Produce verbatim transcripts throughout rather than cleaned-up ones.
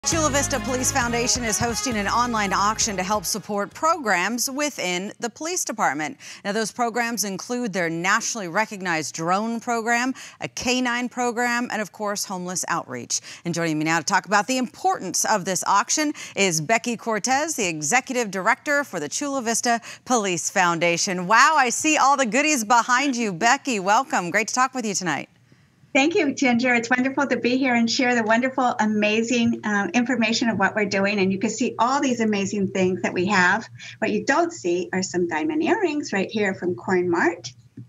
Chula Vista Police Foundation is hosting an online auction to help support programs within the police department. Now, those programs include their nationally recognized drone program, a K nine program, and of course, homeless outreach. And joining me now to talk about the importance of this auction is Becky Cortez, the Executive Director for the Chula Vista Police Foundation. Wow, I see all the goodies behind you. Becky, welcome. Great to talk with you tonight. Thank you, Ginger. It's wonderful to be here and share the wonderful, amazing um, information of what we're doing. And you can see all these amazing things that we have. What you don't see are some diamond earrings right here from Corn Mart.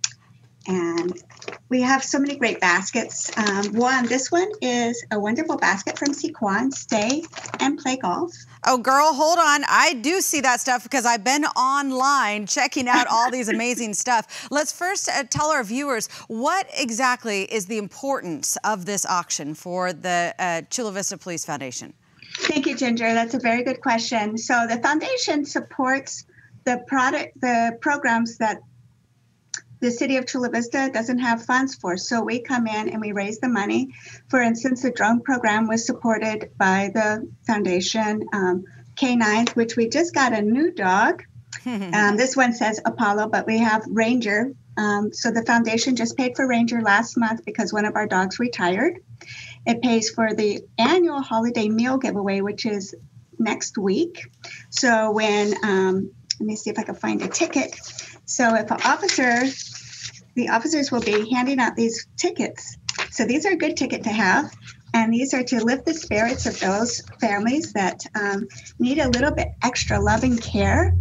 And we have so many great baskets. Um, one, this one is a wonderful basket from Sequan. Stay and play golf. Oh, girl, hold on. I do see that stuff because I've been online checking out all these amazing stuff. Let's first uh, tell our viewers what exactly is the importance of this auction for the uh, Chula Vista Police Foundation. Thank you, Ginger. That's a very good question. So the foundation supports the product, the programs that the city of Chula Vista doesn't have funds for. So we come in and we raise the money. For instance, the drone program was supported by the foundation. Um, K nine, which we just got a new dog. um, this one says Apollo, but we have Ranger. Um, so the foundation just paid for Ranger last month because one of our dogs retired. It pays for the annual holiday meal giveaway, which is next week. So when, um, let me see if I can find a ticket. So if an officer, the officers will be handing out these tickets. So these are a good ticket to have. And these are to lift the spirits of those families that um, need a little bit extra love and care.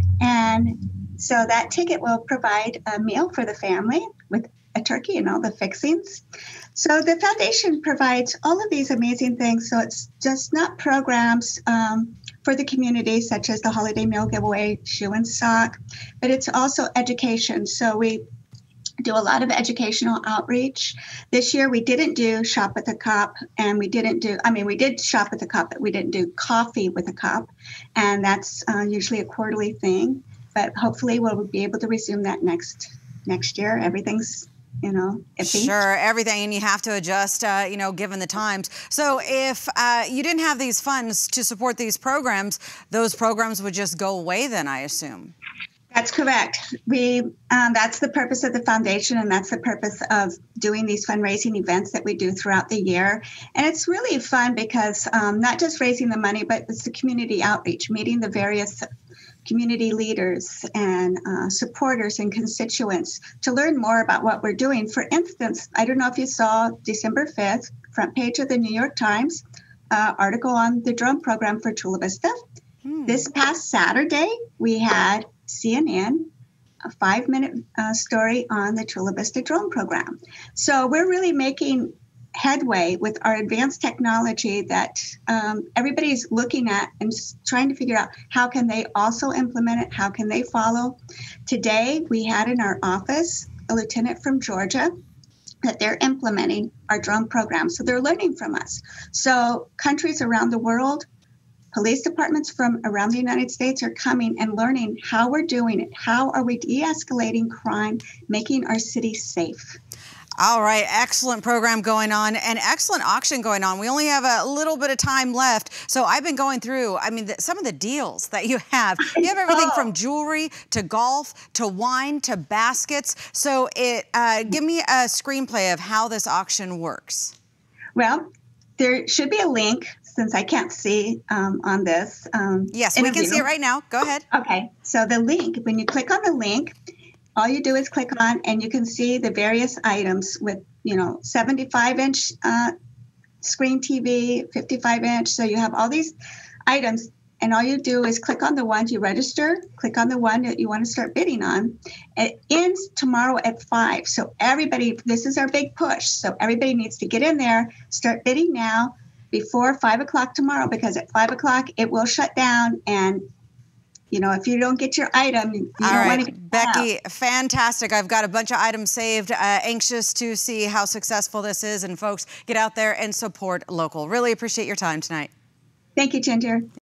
And so that ticket will provide a meal for the family with a turkey and all the fixings. So the foundation provides all of these amazing things. So it's just not programs um, for the community, such as the holiday meal giveaway, shoe and sock, but it's also education. So we do a lot of educational outreach. This year we didn't do shop with a cop, and we didn't do, I mean, we did shop with a cop, but we didn't do coffee with a cop. And that's uh, usually a quarterly thing, but hopefully we'll be able to resume that next next year. Everything's, you know, iffy. Sure, everything, and you have to adjust, uh, you know, given the times. So if uh, you didn't have these funds to support these programs, those programs would just go away then, I assume. That's correct. We um, that's the purpose of the foundation, and that's the purpose of doing these fundraising events that we do throughout the year. And it's really fun because um, not just raising the money, but it's the community outreach, meeting the various community leaders and uh, supporters and constituents to learn more about what we're doing. For instance, I don't know if you saw December fifth, front page of the New York Times, uh, article on the drone program for Chula Vista. Hmm. This past Saturday, we had C N N, a five-minute uh, story on the Chula Vista drone program. So we're really making headway with our advanced technology that um, everybody's looking at and trying to figure out how can they also implement it, how can they follow. Today, we had in our office a lieutenant from Georgia that they're implementing our drone program. So they're learning from us. So countries around the world, police departments from around the United States are coming and learning how we're doing it. How are we de-escalating crime, making our city safe? All right, excellent program going on and excellent auction going on. We only have a little bit of time left. So I've been going through, I mean, the, some of the deals that you have. You have everything from jewelry to golf to wine to baskets. So it uh, give me a screenplay of how this auction works. Well, there should be a link, since I can't see um, on this. Um, yes, interview. We can see it right now. Go ahead. Okay, so the link, when you click on the link, all you do is click on and you can see the various items with, you know, seventy-five inch uh, screen T V, fifty-five inch. So you have all these items, and all you do is click on the ones you register, click on the one that you want to start bidding on. It ends tomorrow at five. So everybody, this is our big push. So everybody needs to get in there, start bidding now before five o'clock tomorrow, because at five o'clock it will shut down. And you know, if you don't get your item, you All don't right. want to get Becky, out. Fantastic. I've got a bunch of items saved. Uh, anxious to see how successful this is. And folks, get out there and support local. Really appreciate your time tonight. Thank you, Ginger.